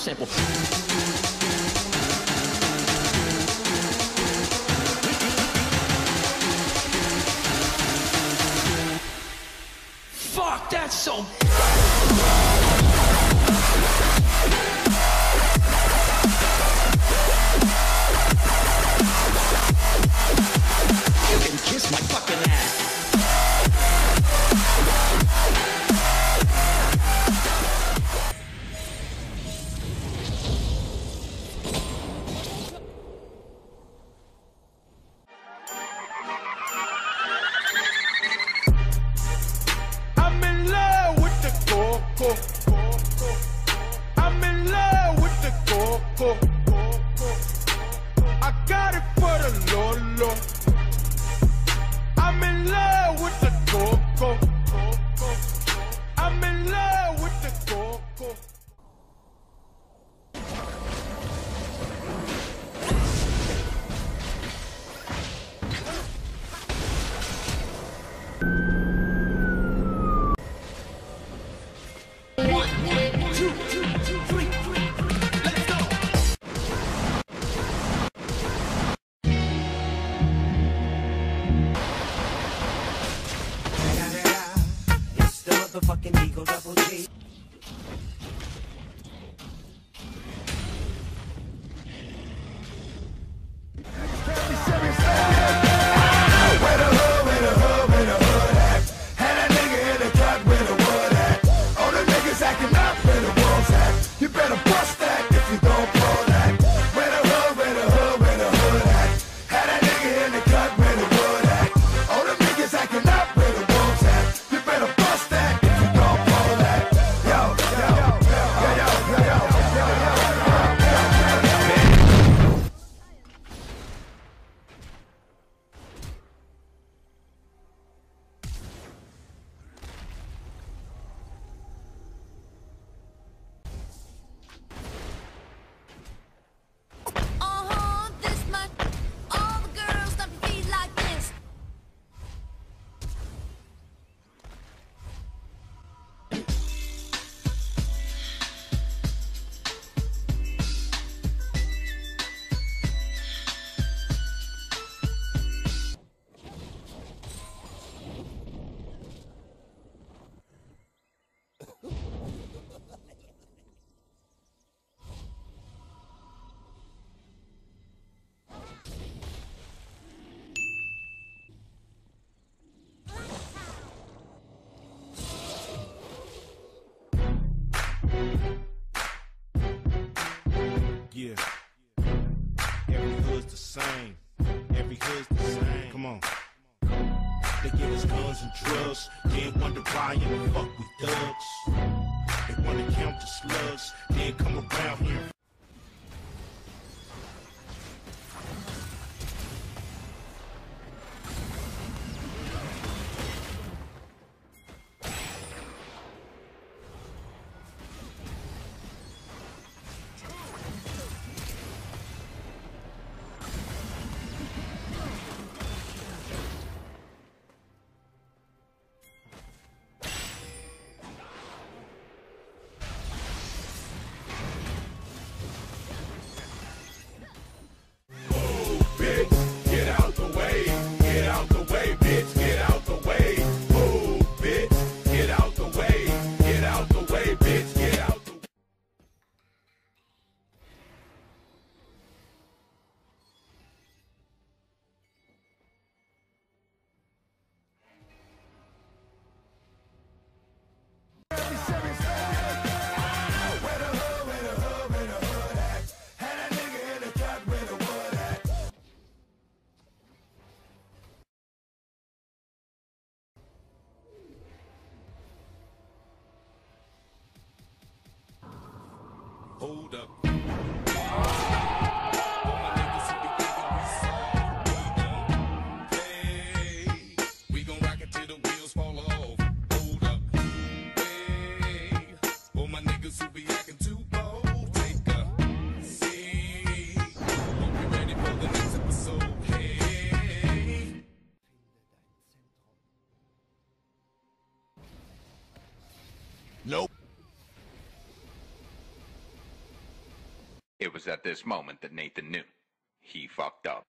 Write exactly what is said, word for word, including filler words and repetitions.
sample. Fuck, that's so... You can kiss my fucking ass. I'm in love with the coco. I'm in love with the coco. I got it for the Lolo. I'm in love with the coco. I'm in love with the coco. The fucking Eagle Double G. Where the hood, where the hood, where the hood at? Had that nigga in the cut where the wood at. All the niggas acting up where the wolves at. You better bust that if you don't pull that. Where the hood, where the hood, where the hood at? Had that nigga in the cut where the wood at. All the niggas acting up where the wolves at. You better bust that if you don't pull that. Yo, yo, yo, yo, yo, yo, yo, yo, yo, yo. Uh-huh, this much. All the girls stomp your feet like this. Yeah. Every hood's the same. Every hood's the same. Come on. They give us guns and drugs. Then wonder why in the fuck we thugs. They wanna count the slugs. Then come around here. Hold up. We gon' rock it till the wheels fall off. Hold up. Hey, for my niggas who be acting too bold, take a seat. Hope you ready for the next episode. Hey. Nope. was at this moment that Nathan knew. He fucked up.